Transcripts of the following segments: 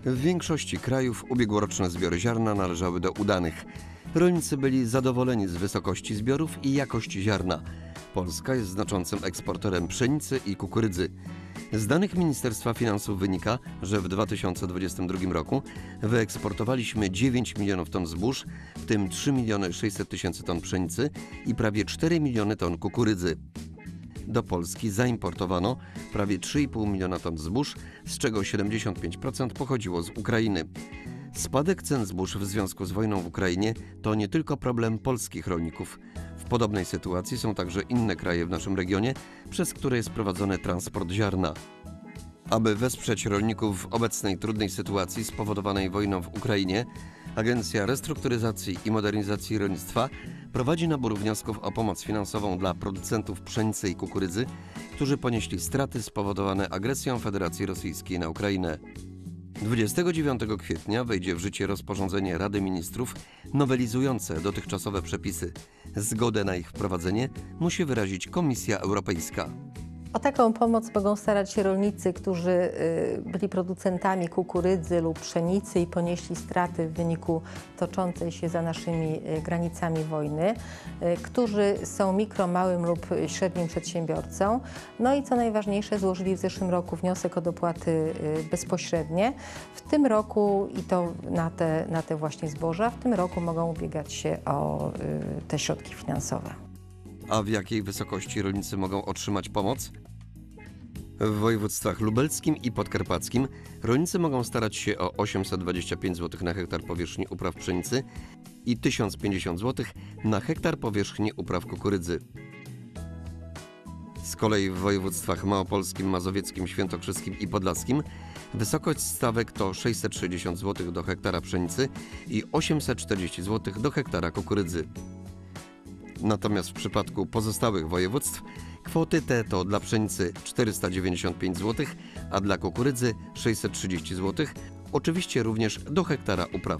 W większości krajów ubiegłoroczne zbiory ziarna należały do udanych. Rolnicy byli zadowoleni z wysokości zbiorów i jakości ziarna. Polska jest znaczącym eksporterem pszenicy i kukurydzy. Z danych Ministerstwa Finansów wynika, że w 2022 roku wyeksportowaliśmy 9 milionów ton zbóż, w tym 3 miliony 600 tysięcy ton pszenicy i prawie 4 miliony ton kukurydzy. Do Polski zaimportowano prawie 3,5 miliona ton zbóż, z czego 75% pochodziło z Ukrainy. Spadek cen zbóż w związku z wojną w Ukrainie to nie tylko problem polskich rolników. W podobnej sytuacji są także inne kraje w naszym regionie, przez które jest prowadzony transport ziarna. Aby wesprzeć rolników w obecnej trudnej sytuacji spowodowanej wojną w Ukrainie, Agencja Restrukturyzacji i Modernizacji Rolnictwa prowadzi nabór wniosków o pomoc finansową dla producentów pszenicy i kukurydzy, którzy ponieśli straty spowodowane agresją Federacji Rosyjskiej na Ukrainę. 29 kwietnia wejdzie w życie rozporządzenie Rady Ministrów nowelizujące dotychczasowe przepisy. Zgodę na ich wprowadzenie musi wyrazić Komisja Europejska. O taką pomoc mogą starać się rolnicy, którzy byli producentami kukurydzy lub pszenicy i ponieśli straty w wyniku toczącej się za naszymi granicami wojny, którzy są mikro, małym lub średnim przedsiębiorcą. No i co najważniejsze, złożyli w zeszłym roku wniosek o dopłaty bezpośrednie. W tym roku, i to na te właśnie zboża, w tym roku mogą ubiegać się o te środki finansowe. A w jakiej wysokości rolnicy mogą otrzymać pomoc? W województwach lubelskim i podkarpackim rolnicy mogą starać się o 825 zł na hektar powierzchni upraw pszenicy i 1050 zł na hektar powierzchni upraw kukurydzy. Z kolei w województwach małopolskim, mazowieckim, świętokrzyskim i podlaskim wysokość stawek to 660 zł do hektara pszenicy i 840 zł do hektara kukurydzy. Natomiast w przypadku pozostałych województw kwoty te to dla pszenicy 495 zł, a dla kukurydzy 630 zł, oczywiście również do hektara upraw.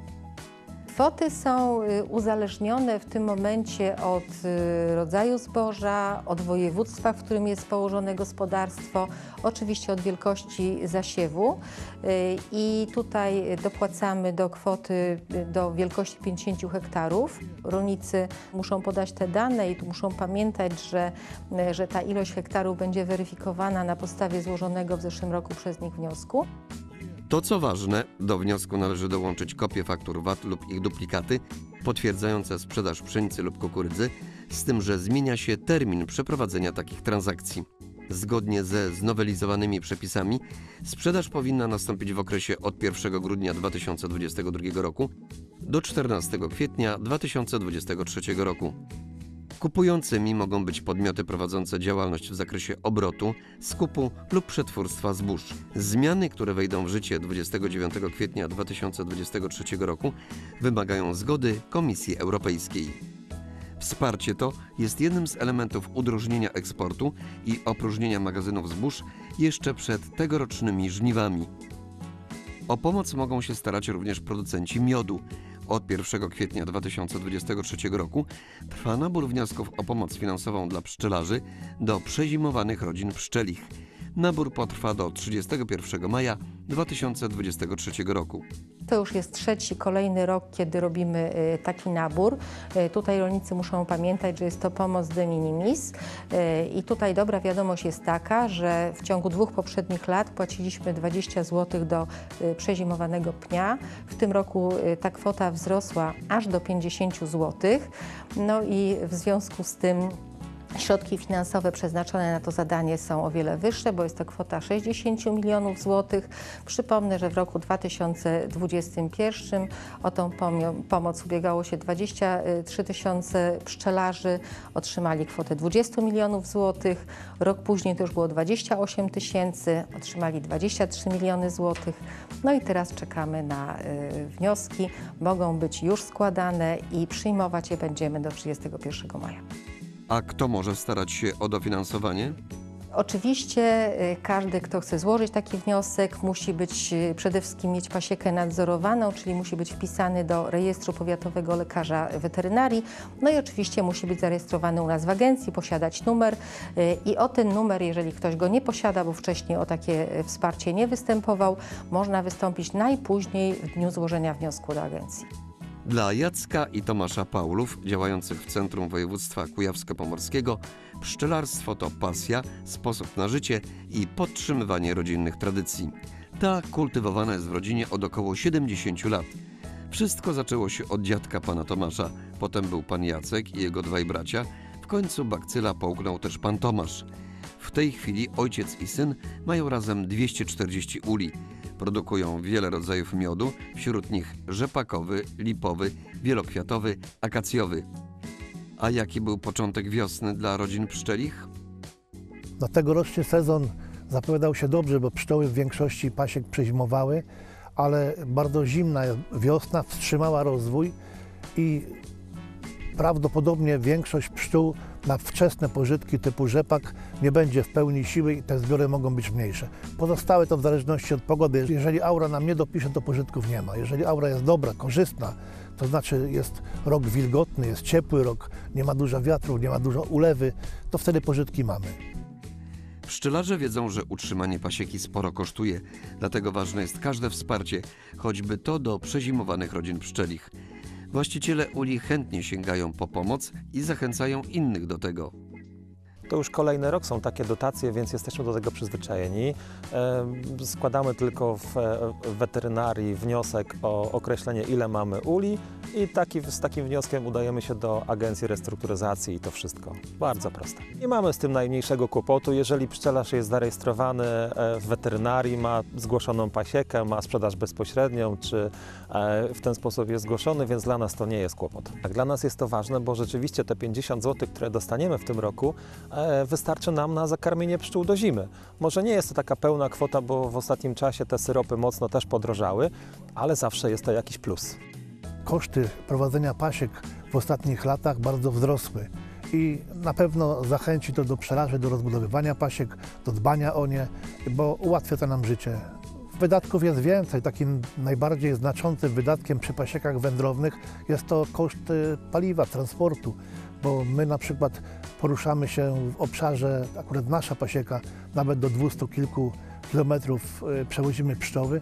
Kwoty są uzależnione w tym momencie od rodzaju zboża, od województwa, w którym jest położone gospodarstwo, oczywiście od wielkości zasiewu i tutaj dopłacamy do kwoty do wielkości 50 hektarów. Rolnicy muszą podać te dane i tu muszą pamiętać, że ta ilość hektarów będzie weryfikowana na podstawie złożonego w zeszłym roku przez nich wniosku. To co ważne, do wniosku należy dołączyć kopie faktur VAT lub ich duplikaty potwierdzające sprzedaż pszenicy lub kukurydzy, z tym, że zmienia się termin przeprowadzenia takich transakcji. Zgodnie ze znowelizowanymi przepisami sprzedaż powinna nastąpić w okresie od 1 grudnia 2022 roku do 14 kwietnia 2023 roku. Kupującymi mogą być podmioty prowadzące działalność w zakresie obrotu, skupu lub przetwórstwa zbóż. Zmiany, które wejdą w życie 29 kwietnia 2023 roku, wymagają zgody Komisji Europejskiej. Wsparcie to jest jednym z elementów udrożnienia eksportu i opróżnienia magazynów zbóż jeszcze przed tegorocznymi żniwami. O pomoc mogą się starać również producenci miodu. Od 1 kwietnia 2023 roku trwa nabór wniosków o pomoc finansową dla pszczelarzy do przezimowanych rodzin pszczelich. Nabór potrwa do 31 maja 2023 roku. To już jest kolejny rok, kiedy robimy taki nabór. Tutaj rolnicy muszą pamiętać, że jest to pomoc de minimis i tutaj dobra wiadomość jest taka, że w ciągu 2 poprzednich lat płaciliśmy 20 zł do przezimowanego pnia. W tym roku ta kwota wzrosła aż do 50 zł. No i w związku z tym środki finansowe przeznaczone na to zadanie są o wiele wyższe, bo jest to kwota 60 milionów złotych. Przypomnę, że w roku 2021 o tą pomoc ubiegało się 23 tysiące pszczelarzy, otrzymali kwotę 20 milionów złotych. Rok później to już było 28 tysięcy, otrzymali 23 miliony złotych. No i teraz czekamy na wnioski. Mogą być już składane i przyjmować je będziemy do 31 maja. A kto może starać się o dofinansowanie? Oczywiście każdy, kto chce złożyć taki wniosek, musi być przede wszystkim mieć pasiekę nadzorowaną, czyli musi być wpisany do rejestru powiatowego lekarza weterynarii. No i oczywiście musi być zarejestrowany u nas w agencji, posiadać numer i o ten numer, jeżeli ktoś go nie posiada, bo wcześniej o takie wsparcie nie występował, można wystąpić najpóźniej w dniu złożenia wniosku do agencji. Dla Jacka i Tomasza Paulów, działających w Centrum Województwa Kujawsko-Pomorskiego, pszczelarstwo to pasja, sposób na życie i podtrzymywanie rodzinnych tradycji. Ta kultywowana jest w rodzinie od około 70 lat. Wszystko zaczęło się od dziadka pana Tomasza, potem był pan Jacek i jego dwaj bracia, w końcu bakcyla połknął też pan Tomasz. W tej chwili ojciec i syn mają razem 240 uli. Produkują wiele rodzajów miodu, wśród nich rzepakowy, lipowy, wielokwiatowy, akacjowy. A jaki był początek wiosny dla rodzin pszczelich? No, tegoroczny sezon zapowiadał się dobrze, bo pszczoły w większości pasiek przezimowały, ale bardzo zimna wiosna wstrzymała rozwój i prawdopodobnie większość pszczół na wczesne pożytki typu rzepak nie będzie w pełni siły i te zbiory mogą być mniejsze. Pozostałe to w zależności od pogody. Jeżeli aura nam nie dopisze, to pożytków nie ma. Jeżeli aura jest dobra, korzystna, to znaczy jest rok wilgotny, jest ciepły rok, nie ma dużo wiatru, nie ma dużo ulewy, to wtedy pożytki mamy. Pszczelarze wiedzą, że utrzymanie pasieki sporo kosztuje, dlatego ważne jest każde wsparcie, choćby to do przezimowanych rodzin pszczelich. Właściciele uli chętnie sięgają po pomoc i zachęcają innych do tego. To już kolejny rok są takie dotacje, więc jesteśmy do tego przyzwyczajeni. Składamy tylko w weterynarii wniosek o określenie, ile mamy uli i z takim wnioskiem udajemy się do Agencji Restrukturyzacji i to wszystko. Bardzo proste. Nie mamy z tym najmniejszego kłopotu. Jeżeli pszczelarz jest zarejestrowany w weterynarii, ma zgłoszoną pasiekę, ma sprzedaż bezpośrednią, czy w ten sposób jest zgłoszony, więc dla nas to nie jest kłopot. Dla nas jest to ważne, bo rzeczywiście te 50 zł, które dostaniemy w tym roku, wystarczy nam na zakarmienie pszczół do zimy. Może nie jest to taka pełna kwota, bo w ostatnim czasie te syropy mocno też podrożały, ale zawsze jest to jakiś plus. Koszty prowadzenia pasiek w ostatnich latach bardzo wzrosły i na pewno zachęci to do pszczelarzy do rozbudowywania pasiek, do dbania o nie, bo ułatwia to nam życie. Wydatków jest więcej. Takim najbardziej znaczącym wydatkiem przy pasiekach wędrownych jest to koszt paliwa, transportu, bo my na przykład poruszamy się w obszarze, akurat nasza pasieka, nawet do 200 kilku kilometrów przewozimy pszczoły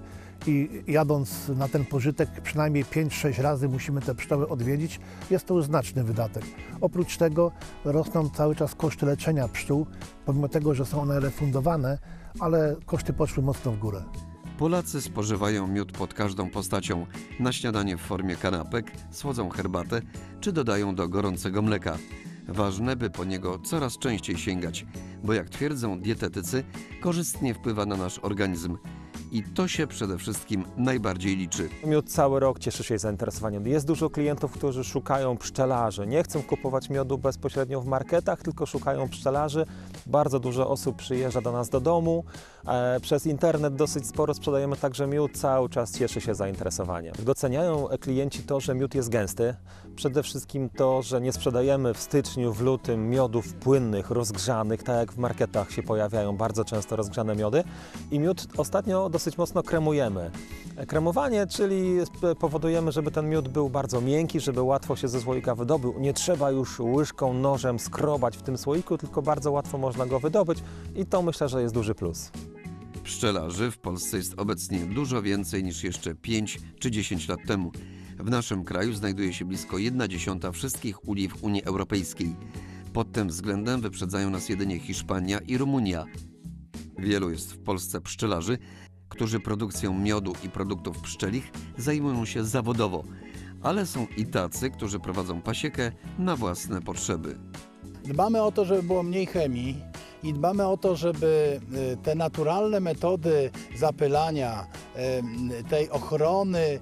i jadąc na ten pożytek przynajmniej 5-6 razy musimy te pszczoły odwiedzić. Jest to już znaczny wydatek. Oprócz tego rosną cały czas koszty leczenia pszczół, pomimo tego, że są one refundowane, ale koszty poszły mocno w górę. Polacy spożywają miód pod każdą postacią. Na śniadanie w formie kanapek, słodzą herbatę czy dodają do gorącego mleka. Ważne, by po niego coraz częściej sięgać, bo jak twierdzą dietetycy, korzystnie wpływa na nasz organizm. I to się przede wszystkim najbardziej liczy. Miód cały rok cieszy się zainteresowaniem. Jest dużo klientów, którzy szukają pszczelarzy. Nie chcą kupować miodu bezpośrednio w marketach, tylko szukają pszczelarzy. Bardzo dużo osób przyjeżdża do nas do domu. Przez internet dosyć sporo sprzedajemy także miód. Cały czas cieszy się zainteresowaniem. Doceniają klienci to, że miód jest gęsty. Przede wszystkim to, że nie sprzedajemy w styczniu, w lutym miodów płynnych, rozgrzanych, tak jak w marketach się pojawiają bardzo często rozgrzane miody. I miód ostatnio dosyć mocno kremujemy. Kremowanie, czyli powodujemy, żeby ten miód był bardzo miękki, żeby łatwo się ze słoika wydobył. Nie trzeba już łyżką, nożem skrobać w tym słoiku, tylko bardzo łatwo można go wydobyć i to myślę, że jest duży plus. Pszczelarzy w Polsce jest obecnie dużo więcej niż jeszcze 5 czy 10 lat temu. W naszym kraju znajduje się blisko 1/10 wszystkich uli w Unii Europejskiej. Pod tym względem wyprzedzają nas jedynie Hiszpania i Rumunia. Wielu jest w Polsce pszczelarzy, którzy produkcją miodu i produktów pszczelich zajmują się zawodowo, ale są i tacy, którzy prowadzą pasiekę na własne potrzeby. Dbamy o to, żeby było mniej chemii i dbamy o to, żeby te naturalne metody zapylania, tej ochrony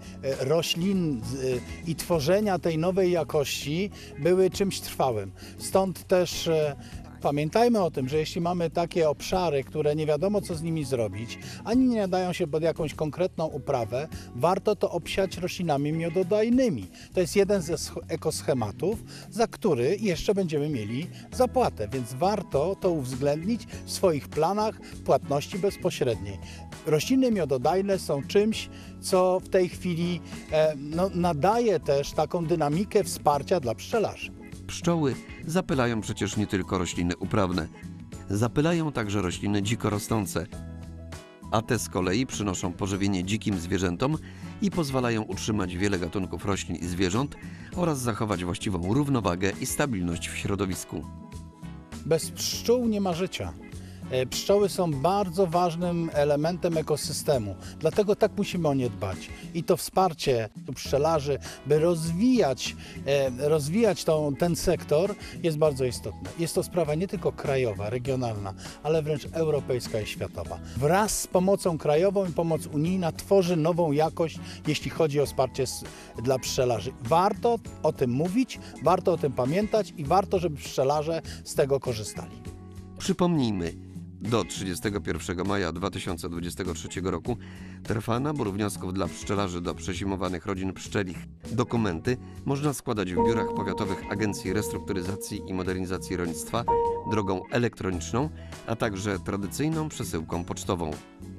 roślin i tworzenia tej nowej jakości były czymś trwałym. Stąd też Pamiętajmy o tym, że jeśli mamy takie obszary, które nie wiadomo co z nimi zrobić, ani nie nadają się pod jakąś konkretną uprawę, warto to obsiać roślinami miododajnymi. To jest jeden ze ekoschematów, za który jeszcze będziemy mieli zapłatę, więc warto to uwzględnić w swoich planach płatności bezpośredniej. Rośliny miododajne są czymś, co w tej chwili nadaje też taką dynamikę wsparcia dla pszczelarzy. Pszczoły zapylają przecież nie tylko rośliny uprawne. Zapylają także rośliny dziko rosnące, a te z kolei przynoszą pożywienie dzikim zwierzętom i pozwalają utrzymać wiele gatunków roślin i zwierząt oraz zachować właściwą równowagę i stabilność w środowisku. Bez pszczół nie ma życia. Pszczoły są bardzo ważnym elementem ekosystemu, dlatego tak musimy o nie dbać. I to wsparcie pszczelarzy, by rozwijać ten sektor, jest bardzo istotne. Jest to sprawa nie tylko krajowa, regionalna, ale wręcz europejska i światowa. Wraz z pomocą krajową i pomoc unijna tworzy nową jakość, jeśli chodzi o wsparcie dla pszczelarzy. Warto o tym mówić, warto o tym pamiętać i warto, żeby pszczelarze z tego korzystali. Przypomnijmy, do 31 maja 2023 roku trwa nabór wniosków dla pszczelarzy do przezimowanych rodzin pszczelich. Dokumenty można składać w biurach powiatowych Agencji Restrukturyzacji i Modernizacji Rolnictwa drogą elektroniczną, a także tradycyjną przesyłką pocztową.